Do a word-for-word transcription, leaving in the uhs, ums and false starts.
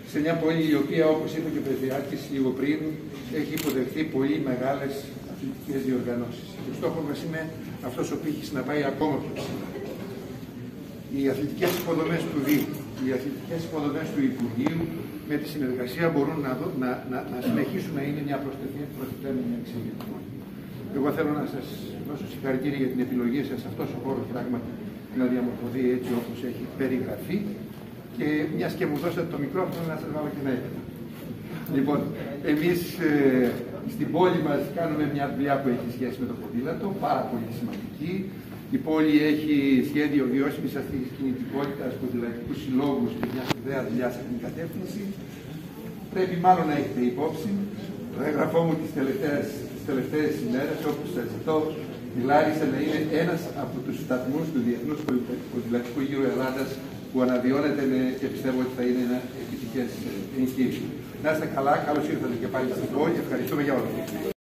σε μια πόλη η οποία, όπως είπε και ο Παιδιάκης λίγο πριν, έχει υποδεχθεί πολύ μεγάλες αθλητικές διοργανώσεις. Ο στόχος μας είναι αυτός ο πύχης να πάει ακόμα πιο ψηλά. Οι αθλητικές υποδομές του Δήμου, οι αθλητικές υποδομές του Υπουργείου, με τη συνεργασία μπορούν να, δω, να, να, να συνεχίσουν να είναι μια προστιθέμενη αξία. Εγώ θέλω να σας δώσω συγχαρητήρια για την επιλογή σας αυτός ο χώρος πράγματι να διαμορφωθεί έτσι όπως έχει περιγραφεί, και μιας και μου δώσατε το μικρόφωνο να σας βάλω και ένα έτοιμο. Λοιπόν, εμείς ε, στην πόλη μας κάνουμε μια δουλειά που έχει σχέση με το ποδήλατο, πάρα πολύ σημαντική. Η πόλη έχει σχέδιο βιώσιμης αστικής κινητικότητας, ποδηλατικούς συλλόγους και μια σπουδαία δουλειά σε αυτήν την κατεύθυνση. Πρέπει μάλλον να έχετε υπόψη το έγγραφό μου τις τελευταίες, τις τελευταίες ημέρες, όπου σας ζητώ η Λάρισα να είναι ένας από τους σταθμούς του Διεθνούς Ποδηλατικού Γύρου Ελλάδας που αναβιώνεται με, και πιστεύω ότι θα είναι ένα επιτυχές εγχείρημα. Να είστε καλά, καλώς ήρθατε και πάλι στην πόλη. Ευχαριστούμε για όλα.